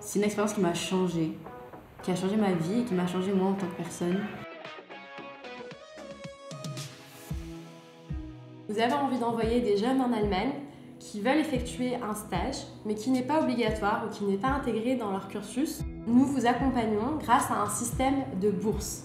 C'est une expérience qui m'a changée, qui a changé ma vie et qui m'a changé moi en tant que personne. Vous avez envie d'envoyer des jeunes en Allemagne qui veulent effectuer un stage, mais qui n'est pas obligatoire ou qui n'est pas intégré dans leur cursus. Nous vous accompagnons grâce à un système de bourse.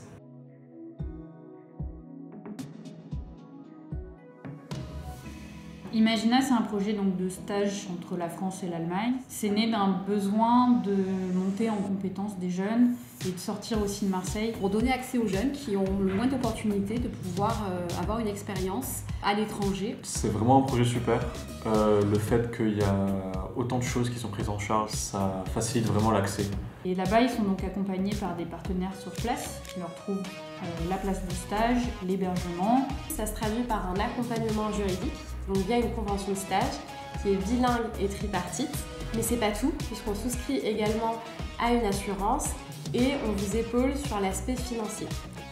Imagina, c'est un projet donc de stage entre la France et l'Allemagne. C'est né d'un besoin de monter en compétences des jeunes et de sortir aussi de Marseille. Pour donner accès aux jeunes qui ont le moins d'opportunités de pouvoir avoir une expérience à l'étranger. C'est vraiment un projet super. Le fait qu'il y a autant de choses qui sont prises en charge, ça facilite vraiment l'accès. Et là-bas, ils sont donc accompagnés par des partenaires sur place qui leur trouvent la place de stage, l'hébergement. Ça se traduit par un accompagnement juridique, donc via une convention de stage qui est bilingue et tripartite. Mais c'est pas tout, puisqu'on souscrit également à une assurance et on vous épaule sur l'aspect financier.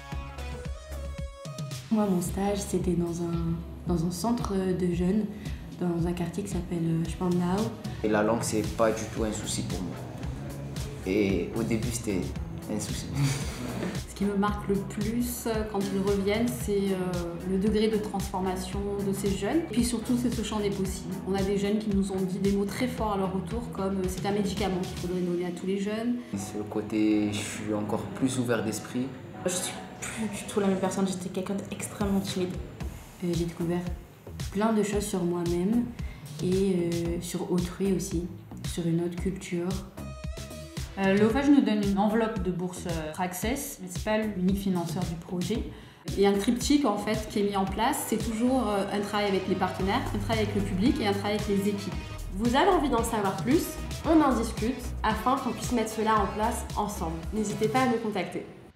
Moi, mon stage, c'était dans un centre de jeunes, dans un quartier qui s'appelle Spandau. Et la langue, c'est pas du tout un souci pour moi. Et au début, c'était un souci. Ce qui me marque le plus quand ils reviennent, c'est le degré de transformation de ces jeunes. Et puis surtout, c'est ce champ des possibles. On a des jeunes qui nous ont dit des mots très forts à leur retour, comme c'est un médicament qu'il faudrait donner à tous les jeunes. C'est le côté, je suis encore plus ouvert d'esprit. Je suis plus du tout la même personne, j'étais quelqu'un d'extrêmement timide. J'ai découvert plein de choses sur moi-même et sur autrui aussi, sur une autre culture. Le OFAGE nous donne une enveloppe de bourse Access, mais ce n'est pas l'unique financeur du projet. Il y a un triptyque en fait qui est mis en place, c'est toujours un travail avec les partenaires, un travail avec le public et un travail avec les équipes. Vous avez envie d'en savoir plus, on en discute afin qu'on puisse mettre cela en place ensemble. N'hésitez pas à nous contacter.